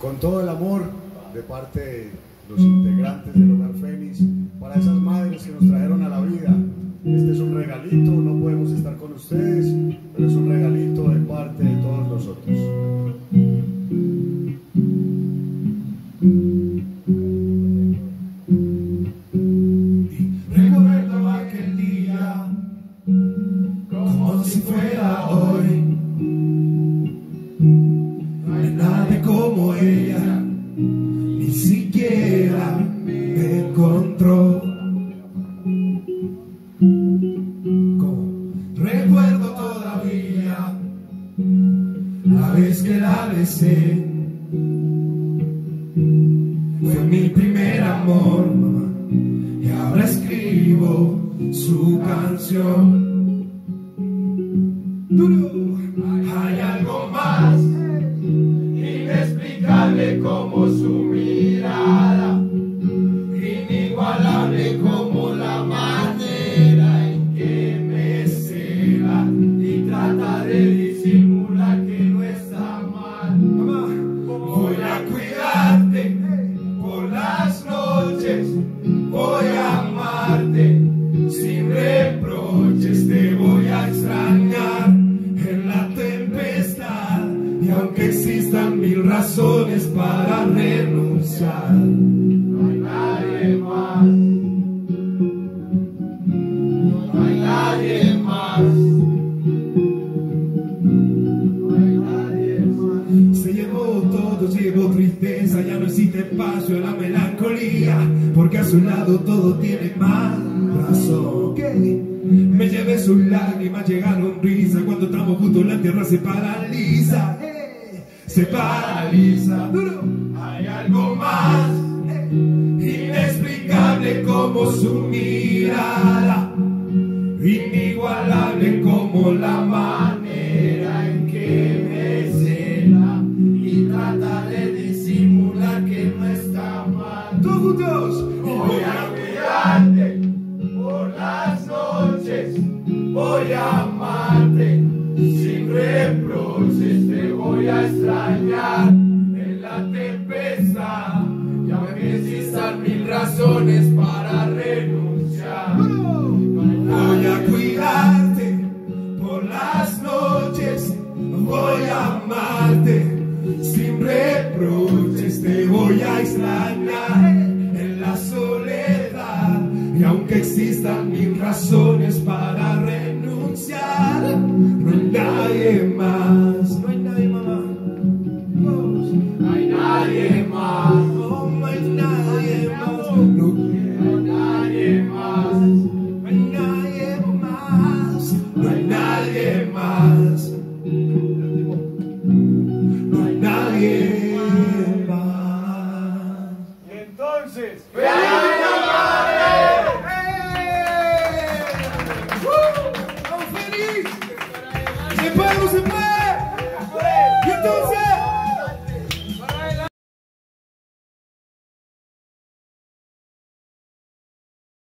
Con todo el amor de parte de los integrantes del Hogar Fénix, para esas madres que nos trajeron a la vida. Este es un regalito, no podemos estar con ustedes, pero es un regalito de parte de todos nosotros. Recuerdo aquel día como si fuera hoy. No hay nadie como ella, ni siquiera me encontró. Recuerdo todavía la vez que la besé. Fue mi primer amor, mamá, y ahora escribo su canción. Hay algo más inexplicable como su mirada, inigualable como la manera en que me cela y trata de disimular que no está mal. Voy a cuidarte por las noches, voy a amarte sin reproches, te voy a extrañar en la tempestad, y aunque existan mil razones para renunciar, no hay nadie más, no hay nadie más, no hay nadie más. Se llevó todo, llevó tristeza, ya no existe espacio en la melancolía, porque a su lado todo tiene más razón. Me llevé sus lágrimas, llegaron risas, cuando estamos juntos la tierra se paraliza, se paraliza. Hay algo más inexplicable como su mirada, inigualable como la manera en que me cela y trata de disimular que no está mal. Todos juntos. Voy a cuidarte por las noches, voy a amarte sin reproches, te voy a extrañar en la tempestad, y aunque existan mil razones para renunciar, voy a cuidarte por las noches, voy a amarte sin reproches, te voy a extrañar en la soledad, y aunque existan mil razones para renunciar, no hay nadie más, no hay nadie, mamá, no hay nadie más, no hay nadie más, no hay nadie más, no hay nadie más, no hay nadie más, no hay nadie más. Y entonces, ¡Se puede, no se puede!